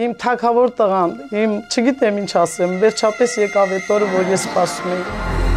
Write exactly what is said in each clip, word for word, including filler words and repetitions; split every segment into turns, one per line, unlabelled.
իմ թագավոր տղան, իմ չգիտեմ ինչ ասեմ, վերջապես եկավ այդ օրը, որ ես սպասում էի։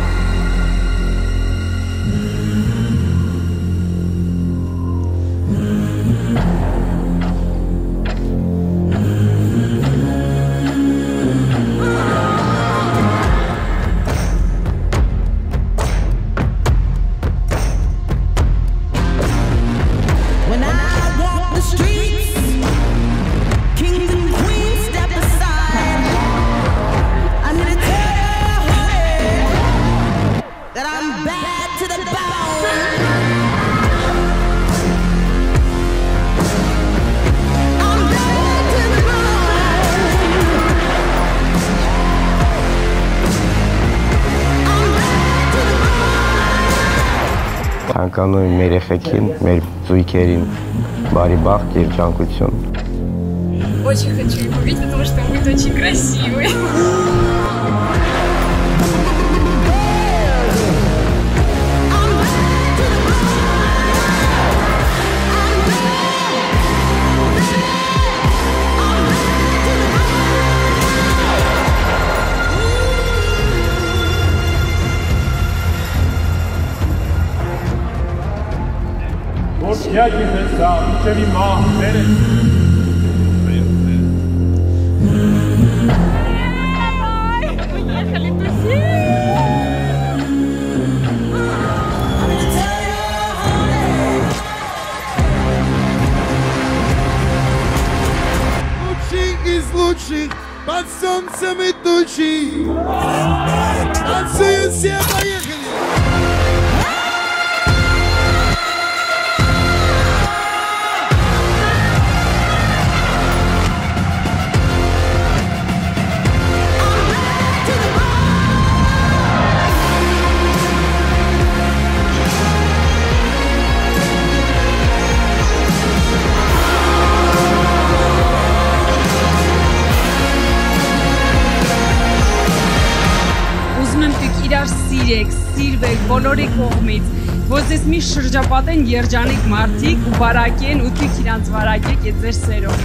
Ցանկանում եմ մեր երեխեքին, մեր զույգերին բարի բախտ եւ ջանկություն։
Очень хочу их увидеть, потому что он будет очень красивый.
Я тебе сам, чеви мам,
Поехали тусить!
Лучший из лучших, под солнцем идущий. Танцуют все, поехали!
Սիրեք, սիրվեք բոլորի կողմից, որ ձեզ մի շրջապատեն երջանիկ մարդիկ ու բարակեն ու դուք իրանց վարակեք այդ ձեր սերով։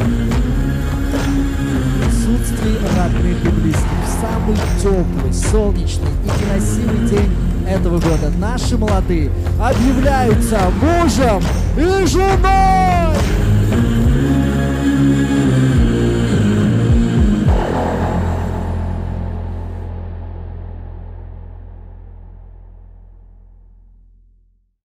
Присутствие родных и близких в самый теплый, солнечный и красивый день этого года наши молодые объявляются мужем и женой!